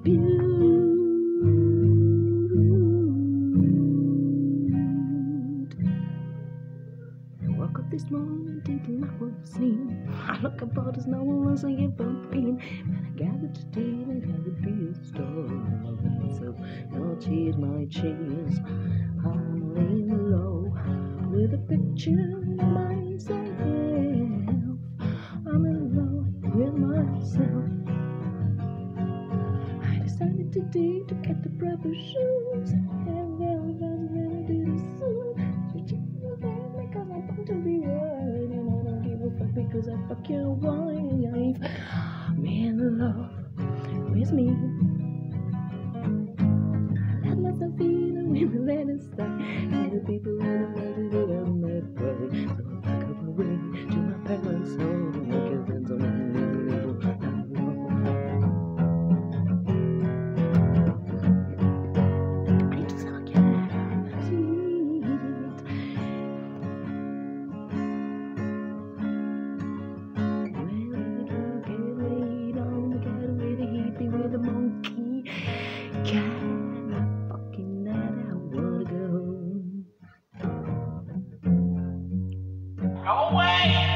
Woke up this morning thinking I was seen. I look about as no one else I ever been. And I gathered today that I would be a star. Loving myself, no tears, my cheers. I'm laying low with a picture of myself. I'm in love with myself. I decided today to get the proper shoes. And they'll do this soon. Switching the band because I want to be right. And I don't give a fuck because I fuck your wife. Man, love with me. I let myself feel it when I let it start. And the people that I wanted that I met right. So I back up away to my parents' home. My cousins on my little No way!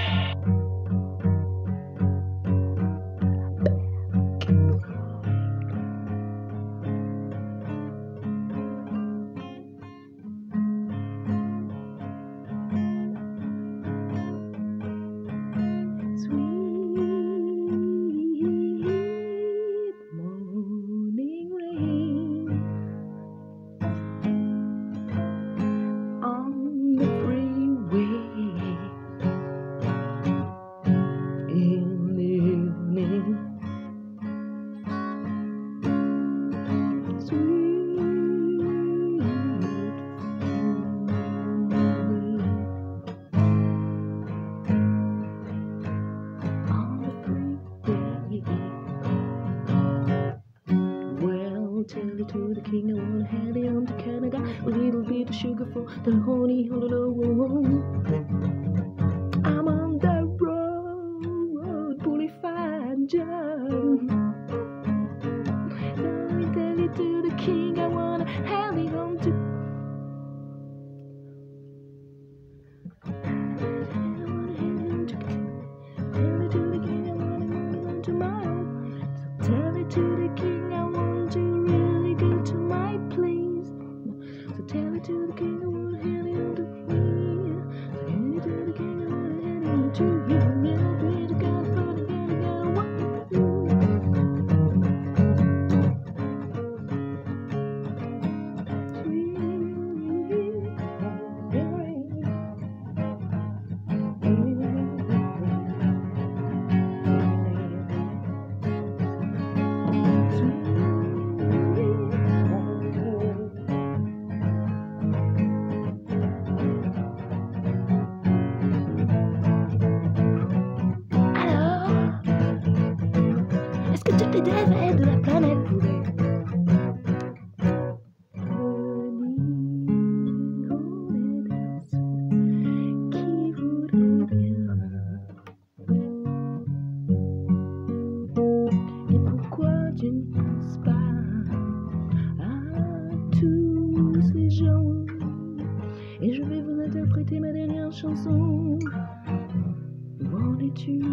Tell it to the king, I wanna head on to Canada. A little bit of sugar for the honey, I'm on the road, bully fine John. Tell it to the king, I wanna head on to. Tell it to the king, I wanna head on tomorrow. So tell it to the king, I want to. To my place, so tell it to the king I wanna hand it to me. So tell it to the king I wanna hand it to you. Never pray to God for the God I gotta want you. Des rêves de la planète poubelle. Qui voudrait bien. Et pourquoi tu ne penses pas à tous ces gens? Et je vais vous interpréter ma dernière chanson. Où en es-tu?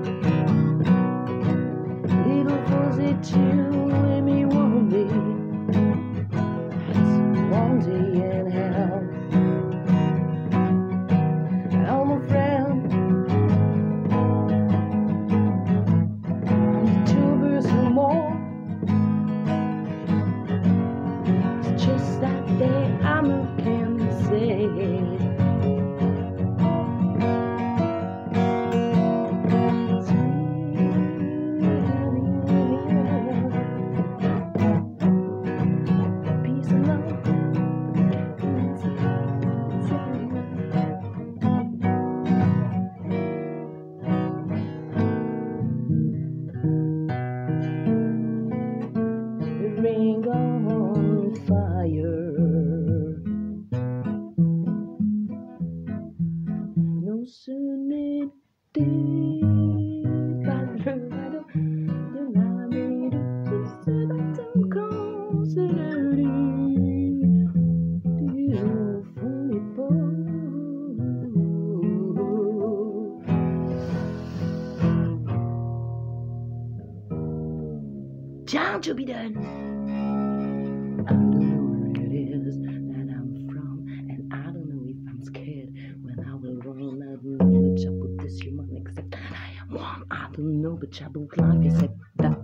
Tu aimais one day. want to be done. I don't know where it is that I'm from, and I don't know if I'm scared when I will run. I don't know which I put this human except that I am one. I don't know, but I believe life is that